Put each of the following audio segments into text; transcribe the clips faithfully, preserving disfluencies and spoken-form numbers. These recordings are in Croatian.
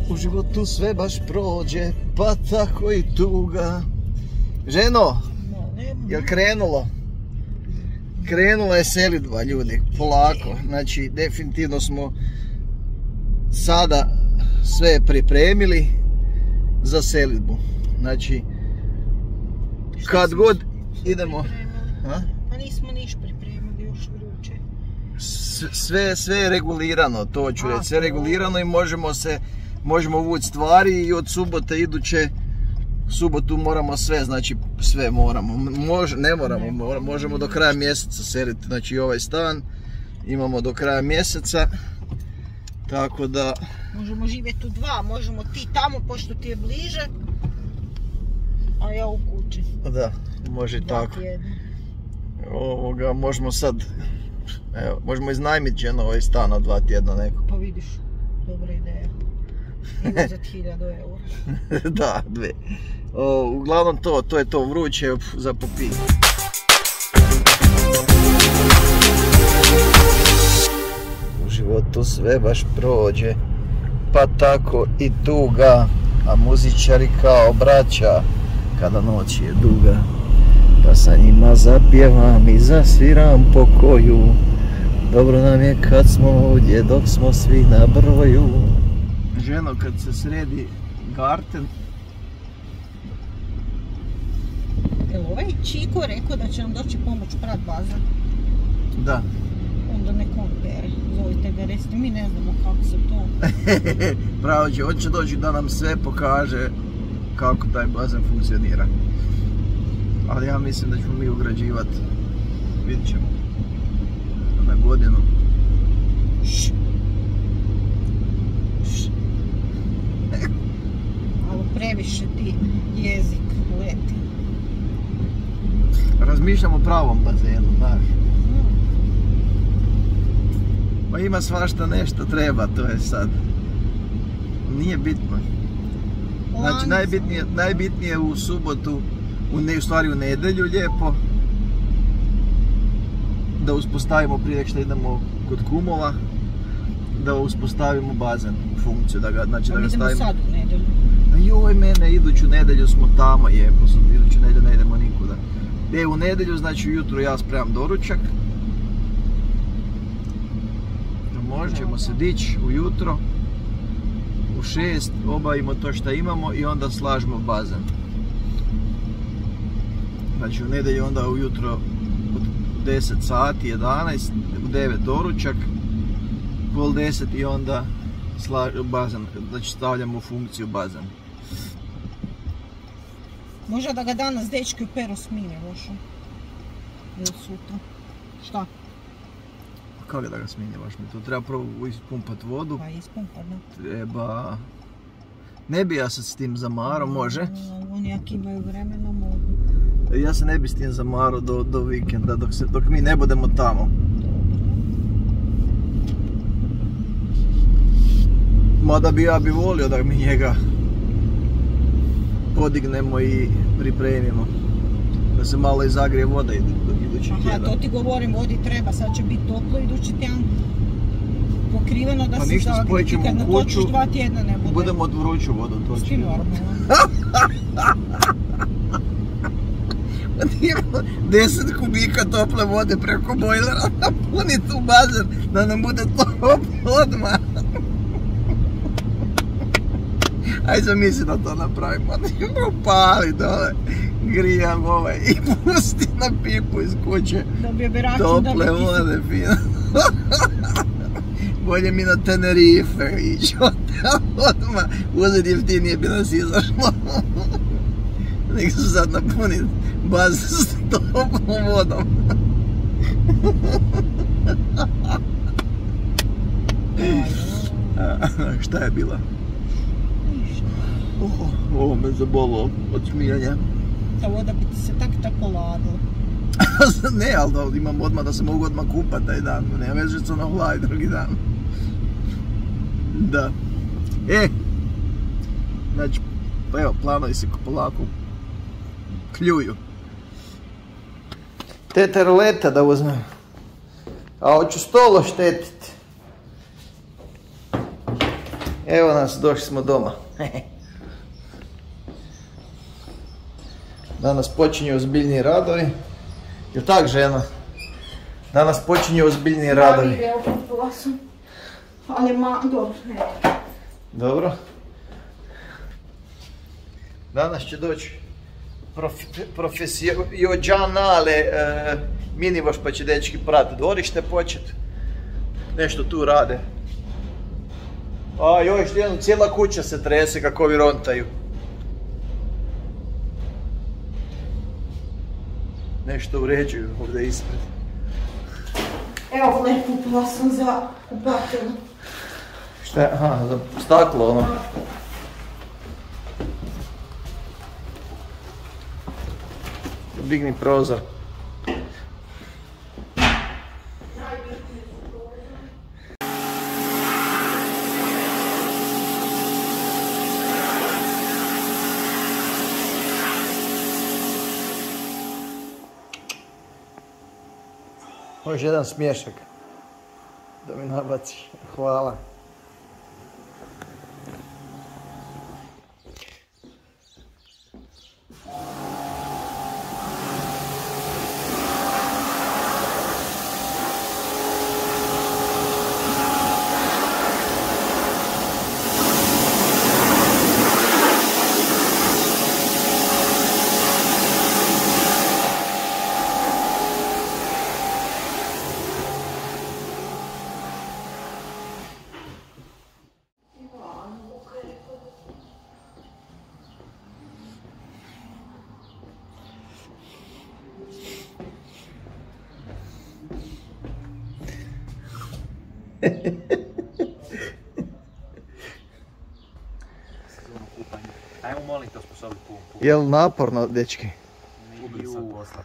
U životu sve baš prođe, pa tako i tuga. Ženo, jel krenulo? Krenula je selidba, ljudi, polako. Znači, definitivno smo sada sve pripremili za selidbu. Znači, kad god idemo... Pa nismo niš pripremili, još vruće. Sve, sve je regulirano, to ću reći. Sve je regulirano i možemo se, možemo vući stvari i od subote iduće, subotu moramo sve, znači sve moramo. Mož, ne moramo, ne, moramo, možemo do kraja mjeseca seliti, znači ovaj stan imamo do kraja mjeseca. Tako da... Možemo živjeti u dva, možemo ti tamo, pošto ti je bliže, a ja u kući. Da, može i tako. Ovoga, možemo sad, evo, možemo iznajmiti ženo ovaj stan na dva tjedna neko. Pa vidiš, dobra ideja. I uzeti hiljadu eura. Da, dve. O, uglavnom to, to je to vruće za popiti. U životu sve baš prođe, pa tako i tuga, a muzičari kao braća, kada noć je duga. Pa sa njima zapjevam i zasviram pokoju. Dobro nam je kad smo ovdje, dok smo svi na broju. Ženo, kad se sredi garten... Jel ovaj Čiko rekao da će nam doći pomoć prat bazen? Da. Onda nek on bere, zovite ga, recite, mi ne znamo kako se to... Pravo će, on će doći da nam sve pokaže kako taj bazen funkcionira. Ali ja mislim da ćemo mi ugrađivati, vidit ćemo, na godinu. Šš. Šš. Ali previše ti jezik leti. Razmišljam o pravom bazenu, znaš. Ma ima svašta nešto, treba, to je sad. Nije bitno. Znači, najbitnije, najbitnije u subotu, u, ne, u stvari u nedjelju lijepo, da uspostavimo prije nego što idemo kod kumova, da uspostavimo bazen, funkciju, da ga, znači, da ga stavimo. Idemo sad u nedjelju. A joj mene, iduću nedjelju smo tamo, jepo, iduću nedjelju ne idemo nikuda. E, u nedjelju, znači ujutro ja spremam doručak. Možemo se dići ujutro, u šest, obavimo to što imamo i onda slažemo bazen. Znači u nedjelju onda ujutro od deset sati, jedanaest, u devet doručak, pol deset i onda bazen, znači stavljamo u funkciju bazen. Možda da ga danas dečki u peru smije lošo. Ili sutra. Šta? Kako da ga sminjavaš mi? To treba prvo ispumpat vodu. Pa ispumpat, da. Treba... Ne bi ja sad s tim zamarao, može? Oni ako imaju vremena mogu. Ja se ne bi s tim zamarao do, do vikenda, dok, se, dok mi ne budemo tamo. Mada bi ja bi volio da mi njega podignemo i pripremimo. Da se malo i zagrije voda idući tjedan. Aha, to ti govorim, vodi treba, sad će biti toplo idući tjedan. Pokriveno da pa se zagrije, kad natočiš dva tjedna ne bude. Budemo od vruću vodu točiti. Sti normalno. deset kubika tople vode preko bojlera napuniti u bazen da nam bude toplo odmah. Ajde zamisli da to napravimo. Upali dole, grijam ovaj i pusti na pipu iz kuće. Tople vode, fino. Bolje mi na Tenerife ići odmah. Uzeti jeftinije bi nas izašlo. Nek su sad napuniti bazen s toplom vodom. Šta je bila? Oh, ovo me zabolo od smijanja. Ta voda bi ti se tak tako ladila. Ne, ali da imam odmah da se mogu odmah kupati taj dan. Nema veze što na vlaj drugi dan. Da. E! Znači, pa evo, planovi se polako kljuju. Teta roleta da uzmem. A hoću stolo štetiti. Evo nas, došli smo doma. Danas počinju ozbiljni radovi. Jel' tak, žena? Danas počinju ozbiljni radovi. Ja kupila sam. Ali ma, dobro, ne. Dobro. Danas će doći prof, profesionalne e, minivoš, pa će dečki prat dvorište počet. Nešto tu rade. A još jedno, cijela kuća se trese kako ovi rontaju. Nešto uređuju ovdje ispred. Evo, ne, kupila sam za kupatelu. Šta je? Aha, za staklo ono. Digni prozor. Može jedan smiješak da mi nabaciš. Hvala. Ajmo molim te osposobiti pumpu. Jel naporno, dečki? Ubili sam posla.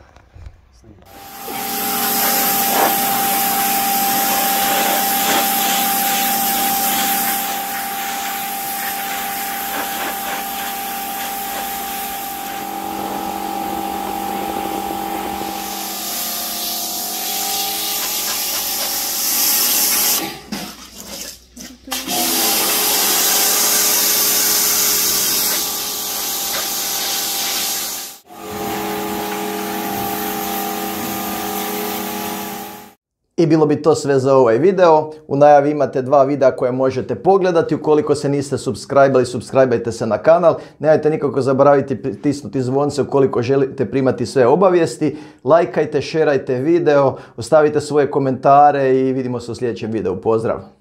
I bilo bi to sve za ovaj video. U najavi imate dva videa koje možete pogledati. Ukoliko se niste subscribali, subscribeajte se na kanal. Nemojte nikako zaboraviti pritisnuti zvonce ukoliko želite primati sve obavijesti. Lajkajte, šerajte video, ostavite svoje komentare i vidimo se u sljedećem videu. Pozdrav!